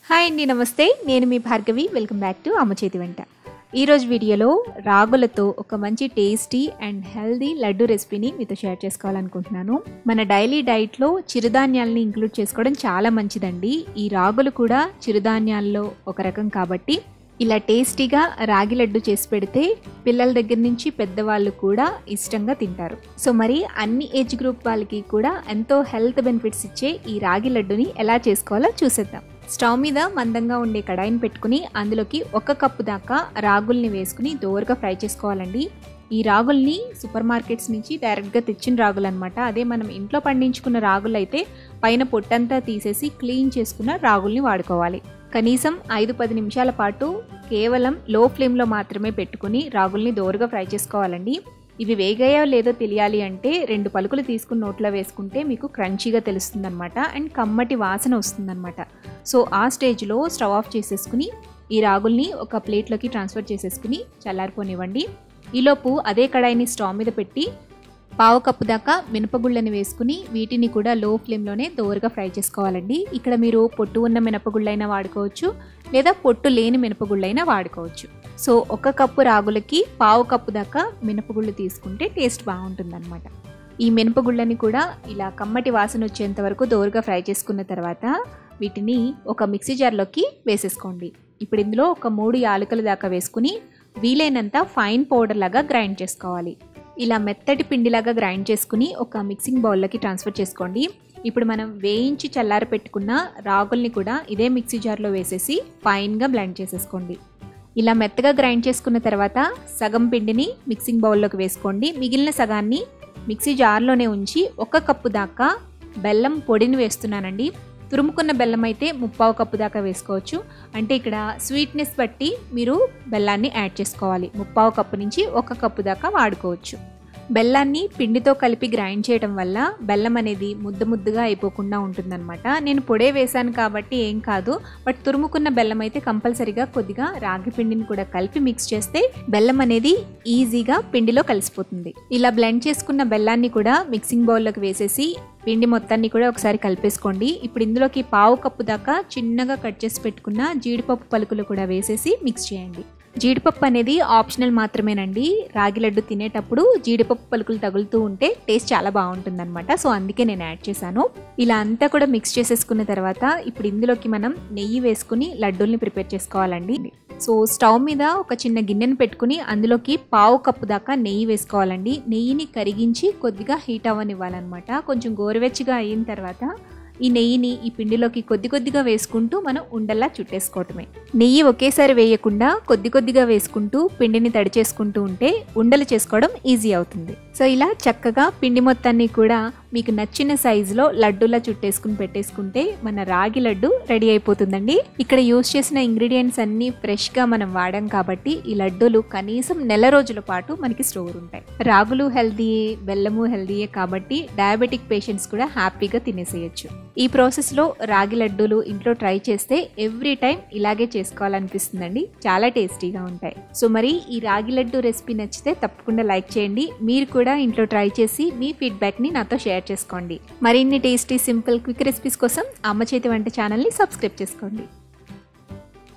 Hi అండి, నమస్తే. నేను మీ Bhargavi. Welcome back to Amma Chethi వంట. ఈరోజు వీడియోలో రాగులతో ఒక మంచి టేస్టీ అండ్ హెల్దీ లడ్డు రెసిపీని మీతో షేర్ చేసుకోవాలనుకుంటున్నాను. మన డైలీ డైట్లో చిరుధాన్యాలని ఇంక్లూడ్ చేసుకోవడం చాలా మంచిదండి. ఈ రాగులు కూడా చిరుధాన్యాల్లో ఒక రకం కాబట్టి ఇలా టేస్టీగా రాగి లడ్డు చేసి పెడితే పిల్లల దగ్గర నుంచి పెద్దవాళ్ళు కూడా ఇష్టంగా తింటారు. సో మరి అన్ని ఏజ్ గ్రూప్ వాళ్ళకి కూడా ఎంతో హెల్త్ బెనిఫిట్స్ ఇచ్చే ఈ రాగి లడ్డుని ఎలా చేసుకోవాలో చూసేద్దాం. స్టవ్ మీద మందంగా ఉండే కడాయిని పెట్టుకుని అందులోకి 1 కప్పు దాకా రాగుల్ని వేసుకుని దోరగా ఫ్రై చేసుకోవాలండి. ఈ రాగుల్ని సూపర్ మార్కెట్స్ నుంచి డైరెక్ట్గా తెచ్చిన రాగులు అనమాట. అదే మనం ఇంట్లో పండించుకున్న రాగులు అయితే పైన పొట్టంతా తీసేసి క్లీన్ చేసుకున్న రాగుల్ని వాడుకోవాలి. కనీసం 5-10 నిమిషాల పాటు కేవలం లో ఫ్లేమ్లో మాత్రమే పెట్టుకుని రాగుల్ని దోరగా ఫ్రై చేసుకోవాలండి. ఇవి వేగాయో లేదో తెలియాలి అంటే 2 పలుకులు తీసుకుని నోట్లో వేసుకుంటే మీకు క్రంచీగా తెలుస్తుందన్నమాట అండ్ కమ్మటి వాసన వస్తుందన్నమాట. సో ఆ స్టేజ్లో స్టవ్ ఆఫ్ చేసేసుకుని ఈ రాగుల్ని ఒక ప్లేట్లోకి ట్రాన్స్ఫర్ చేసేసుకుని చల్లారిపోనివ్వండి. ఈలోపు అదే కడాయిని స్టవ్ మీద పెట్టి 1/2 కప్పు దాకా మినపగుళ్ళని వేసుకుని వీటిని కూడా లో ఫ్లేమ్లోనే దోరగా ఫ్రై చేసుకోవాలండి. ఇక్కడ మీరు పొట్టు ఉన్న మినపగుళ్ళైనా వాడుకోవచ్చు, లేదా పొట్టు లేని మినపగుళ్ళైనా వాడుకోవచ్చు. సో 1 కప్పు రాగులకి 1/2 కప్పు దాకా మినపగుళ్ళు తీసుకుంటే టేస్ట్ బాగుంటుందన్నమాట. ఈ మినపగుళ్ళని కూడా ఇలా కమ్మటి వాసన వచ్చేంత వరకు దోరగా ఫ్రై చేసుకున్న తర్వాత వీటిని ఒక మిక్సీ జార్లోకి వేసేసుకోండి. ఇప్పుడు ఇందులో ఒక 3 యాలకుల దాకా వేసుకుని వీలైనంత ఫైన్ పౌడర్ లాగా గ్రైండ్ చేసుకోవాలి. ఇలా మెత్తటి పిండిలాగా గ్రైండ్ చేసుకుని ఒక మిక్సింగ్ బౌల్లోకి ట్రాన్స్ఫర్ చేసుకోండి. ఇప్పుడు మనం వేయించి చల్లారి పెట్టుకున్న రాగుల్ని కూడా ఇదే మిక్సీ జార్లో వేసేసి ఫైన్గా బ్లెండ్ చేసేసుకోండి. ఇలా మెత్తగా గ్రైండ్ చేసుకున్న తర్వాత సగం పిండిని మిక్సింగ్ బౌల్లోకి వేసుకోండి. మిగిలిన సగాన్ని మిక్సీ జార్లోనే ఉంచి 1 కప్పు దాకా బెల్లం పొడిని వేస్తున్నానండి. తురుముకున్న బెల్లం అయితే 3/4 కప్పు దాకా వేసుకోవచ్చు. అంటే ఇక్కడ స్వీట్నెస్ బట్టి మీరు బెల్లాన్ని యాడ్ చేసుకోవాలి. 3/4 కప్పు నుంచి 1 కప్పు దాకా వాడుకోవచ్చు. బెల్లాన్ని పిండితో కలిపి గ్రైండ్ చేయడం వల్ల బెల్లం అనేది ముద్దగా అయిపోకుండా ఉంటుందన్నమాట. నేను పొడే వేశాను కాబట్టి ఏం కాదు, బట్ తురుముకున్న బెల్లం అయితే కంపల్సరీగా కొద్దిగా రాగి పిండిని కూడా కలిపి మిక్స్ చేస్తే బెల్లం అనేది ఈజీగా పిండిలో కలిసిపోతుంది. ఇలా బ్లెండ్ చేసుకున్న బెల్లాన్ని కూడా మిక్సింగ్ బౌల్లోకి వేసేసి పిండి మొత్తాన్ని కూడా ఒకసారి కలిపేసుకోండి. ఇప్పుడు ఇందులోకి 1/2 కప్పు దాకా చిన్నగా కట్ చేసి పెట్టుకున్న జీడిపప్పు పలుకులు కూడా వేసేసి మిక్స్ చేయండి. జీడిపప్పు అనేది ఆప్షనల్ మాత్రమేనండి. రాగి లడ్డు తినేటప్పుడు జీడిపప్పు పలుకులు తగులుతూ ఉంటే టేస్ట్ చాలా బాగుంటుందన్నమాట. సో అందుకే నేను యాడ్ చేశాను. ఇలా అంతా కూడా మిక్స్ చేసేసుకున్న తర్వాత ఇప్పుడు ఇందులోకి మనం నెయ్యి వేసుకుని లడ్డూల్ని ప్రిపేర్ చేసుకోవాలండి. సో స్టవ్ మీద ఒక చిన్న గిన్నెను పెట్టుకుని అందులోకి 1/2 కప్పు దాకా నెయ్యి వేసుకోవాలండి. నెయ్యిని కరిగించి కొద్దిగా హీట్ అవ్వనివ్వాలన్నమాట. కొంచెం గోరువెచ్చగా అయిన తర్వాత ఈ నెయ్యిని ఈ పిండిలోకి కొద్దిగా వేసుకుంటూ మనం ఉండల్లా చుట్టేసుకోవటమే. నెయ్యి ఒకేసారి వేయకుండా కొద్దిగా వేసుకుంటూ పిండిని తడి చేసుకుంటూ ఉంటే ఉండలు చేసుకోవడం ఈజీ అవుతుంది. సో ఇలా చక్కగా పిండి మొత్తాన్ని కూడా మీకు నచ్చిన సైజులో లడ్డూలా చుట్టేసుకుని పెట్టేసుకుంటే మన రాగి లడ్డు రెడీ అయిపోతుందండి. ఇక్కడ యూజ్ చేసిన ఇంగ్రీడియంట్స్ అన్నీ ఫ్రెష్గా మనం వాడాం కాబట్టి ఈ లడ్డూలు కనీసం నెల రోజుల పాటు మనకి స్టోర్ ఉంటాయి. రాగులు హెల్దీయే, బెల్లము హెల్దీయే కాబట్టి డయాబెటిక్ పేషెంట్స్ కూడా హ్యాపీగా తినేసేయచ్చు. ఈ ప్రాసెస్లో రాగి లడ్డూలు ఇంట్లో ట్రై చేస్తే ఎవ్రీ టైం ఇలాగే చేసుకోవాలనిపిస్తుందండి. చాలా టేస్టీగా ఉంటాయి. సో మరి ఈ రాగి లడ్డు రెసిపీ నచ్చితే తప్పకుండా లైక్ చేయండి. మీరు కూడా ఇంట్లో ట్రై చేసి మీ ఫీడ్బ్యాక్ని నాతో షేర్ చేసుకోండి. మరిన్ని టేస్టీ, సింపుల్, క్విక్ రెసిపీస్ కోసం అమ్మ చేతి వంట ఛానల్ని సబ్స్క్రైబ్ చేసుకోండి.